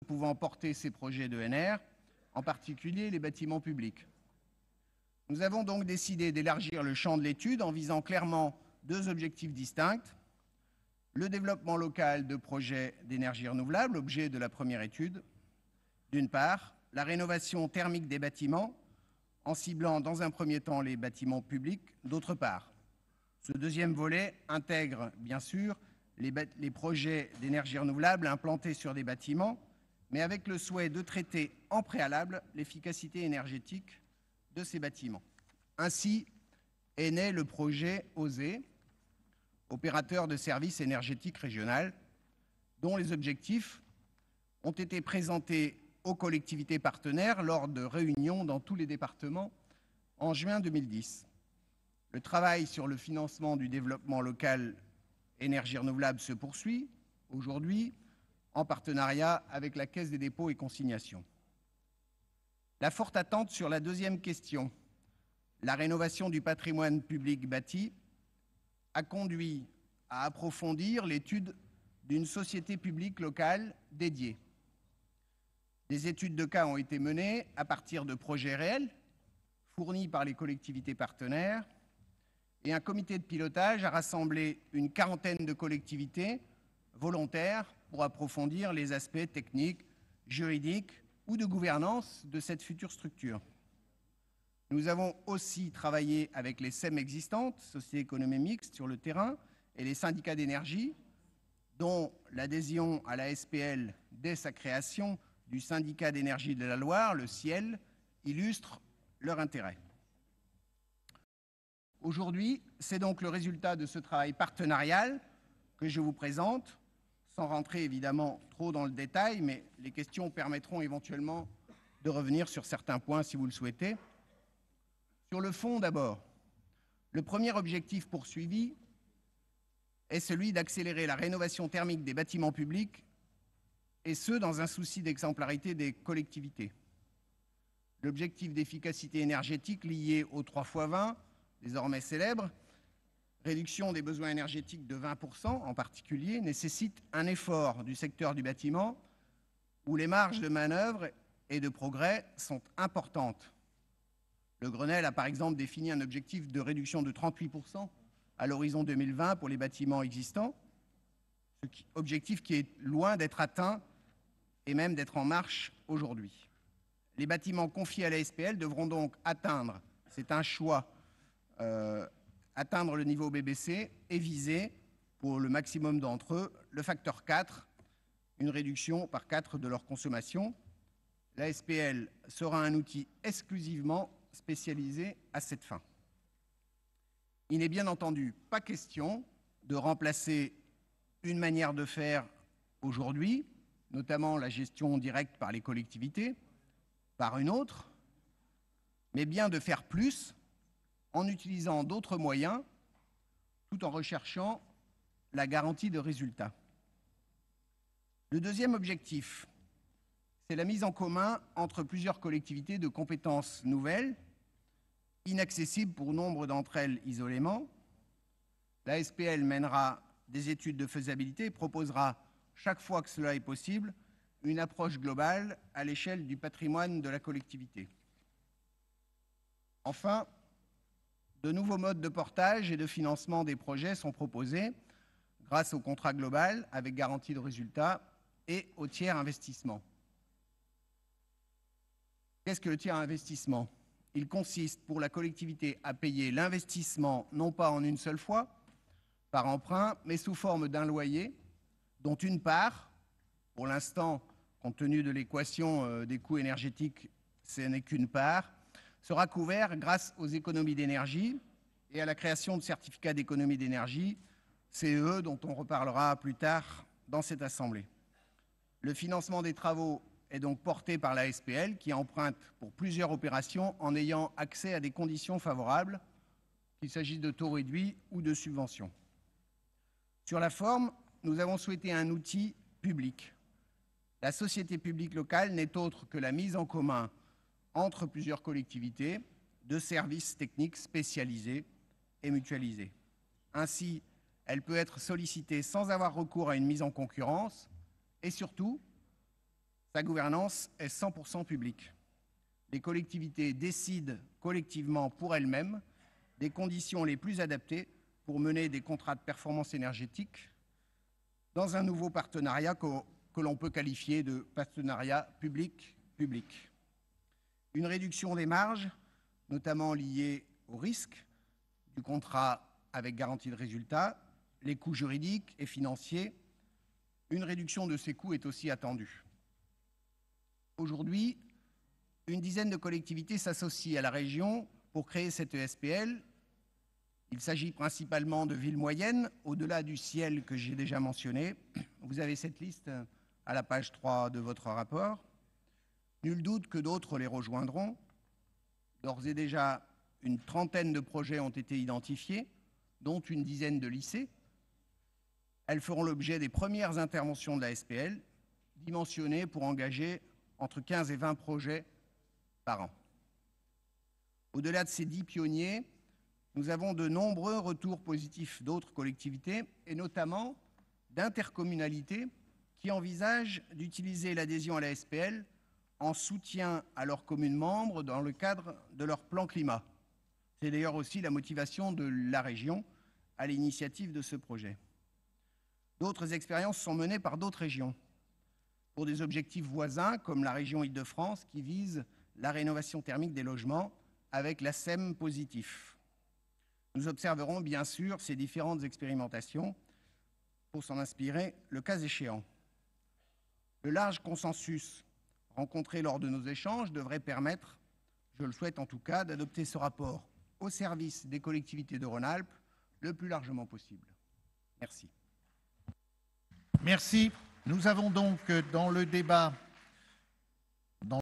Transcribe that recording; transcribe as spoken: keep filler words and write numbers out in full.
pouvant porter ces projets d'E N R, en particulier les bâtiments publics. Nous avons donc décidé d'élargir le champ de l'étude en visant clairement deux objectifs distincts. Le développement local de projets d'énergie renouvelable, objet de la première étude, d'une part, la rénovation thermique des bâtiments, en ciblant dans un premier temps les bâtiments publics, d'autre part. Ce deuxième volet intègre, bien sûr, les, les projets d'énergie renouvelable implantés sur des bâtiments, mais avec le souhait de traiter en préalable l'efficacité énergétique de ces bâtiments. Ainsi est né le projet OSE, opérateur de services énergétiques régional, dont les objectifs ont été présentés aux collectivités partenaires lors de réunions dans tous les départements en juin deux mille dix. Le travail sur le financement du développement local énergie renouvelable se poursuit aujourd'hui en partenariat avec la Caisse des dépôts et consignations. La forte attente sur la deuxième question, la rénovation du patrimoine public bâti, a conduit à approfondir l'étude d'une société publique locale dédiée. Des études de cas ont été menées à partir de projets réels fournis par les collectivités partenaires et un comité de pilotage a rassemblé une quarantaine de collectivités volontaires pour approfondir les aspects techniques, juridiques ou de gouvernance de cette future structure. Nous avons aussi travaillé avec les S E M existantes, sociétés économiques mixtes sur le terrain, et les syndicats d'énergie, dont l'adhésion à la S P L dès sa création du syndicat d'énergie de la Loire, le S I E L, illustre leur intérêt. Aujourd'hui, c'est donc le résultat de ce travail partenarial que je vous présente, sans rentrer évidemment trop dans le détail, mais les questions permettront éventuellement de revenir sur certains points si vous le souhaitez. Sur le fond d'abord, le premier objectif poursuivi est celui d'accélérer la rénovation thermique des bâtiments publics, et ce, dans un souci d'exemplarité des collectivités. L'objectif d'efficacité énergétique lié au trois fois vingt, désormais célèbre, réduction des besoins énergétiques de vingt pour cent en particulier, nécessite un effort du secteur du bâtiment où les marges de manœuvre et de progrès sont importantes. Le Grenelle a par exemple défini un objectif de réduction de trente-huit pour cent à l'horizon deux mille vingt pour les bâtiments existants, objectif qui est loin d'être atteint et même d'être en marche aujourd'hui. Les bâtiments confiés à la S P L devront donc atteindre, c'est un choix, euh, atteindre le niveau B B C et viser, pour le maximum d'entre eux, le facteur quatre, une réduction par quatre de leur consommation. La S P L sera un outil exclusivement spécialisé à cette fin. Il n'est bien entendu pas question de remplacer une manière de faire aujourd'hui, notamment la gestion directe par les collectivités, par une autre, mais bien de faire plus en utilisant d'autres moyens, tout en recherchant la garantie de résultat. Le deuxième objectif, c'est la mise en commun entre plusieurs collectivités de compétences nouvelles, inaccessibles pour nombre d'entre elles isolément. La S P L mènera des études de faisabilité et proposera, chaque fois que cela est possible, une approche globale à l'échelle du patrimoine de la collectivité. Enfin, de nouveaux modes de portage et de financement des projets sont proposés grâce au contrat global avec garantie de résultat et au tiers investissement. Qu'est-ce que le tiers investissement? Il consiste pour la collectivité à payer l'investissement non pas en une seule fois, par emprunt, mais sous forme d'un loyer, dont une part, pour l'instant, compte tenu de l'équation euh, des coûts énergétiques, ce n'est qu'une part, sera couvert grâce aux économies d'énergie et à la création de certificats d'économie d'énergie, C E E, dont on reparlera plus tard dans cette Assemblée. Le financement des travaux est donc porté par la S P L, qui emprunte pour plusieurs opérations en ayant accès à des conditions favorables, qu'il s'agisse de taux réduits ou de subventions. Sur la forme, nous avons souhaité un outil public. La société publique locale n'est autre que la mise en commun entre plusieurs collectivités de services techniques spécialisés et mutualisés. Ainsi, elle peut être sollicitée sans avoir recours à une mise en concurrence et surtout Sa gouvernance est cent pour cent publique. Les collectivités décident collectivement pour elles-mêmes des conditions les plus adaptées pour mener des contrats de performance énergétique dans un nouveau partenariat que, que l'on peut qualifier de partenariat public-public. Une réduction des marges, notamment liée au risque du contrat avec garantie de résultat, les coûts juridiques et financiers, une réduction de ces coûts est aussi attendue. Aujourd'hui, une dizaine de collectivités s'associent à la région pour créer cette E S P L. Il s'agit principalement de villes moyennes, au-delà du ciel que j'ai déjà mentionné. Vous avez cette liste à la page trois de votre rapport. Nul doute que d'autres les rejoindront. D'ores et déjà, une trentaine de projets ont été identifiés, dont une dizaine de lycées. Elles feront l'objet des premières interventions de la S P L, dimensionnées pour engager entre quinze et vingt projets par an. Au-delà de ces dix pionniers, nous avons de nombreux retours positifs d'autres collectivités, et notamment d'intercommunalités qui envisagent d'utiliser l'adhésion à la S P L en soutien à leurs communes membres dans le cadre de leur plan climat. C'est d'ailleurs aussi la motivation de la région à l'initiative de ce projet. D'autres expériences sont menées par d'autres régions pour des objectifs voisins, comme la région Île-de-France qui vise la rénovation thermique des logements avec l'A S E M positif. Nous observerons bien sûr ces différentes expérimentations pour s'en inspirer le cas échéant. Le large consensus rencontré lors de nos échanges devrait permettre, je le souhaite en tout cas, d'adopter ce rapport au service des collectivités de Rhône-Alpes le plus largement possible. Merci. Merci. Nous avons donc dans le débat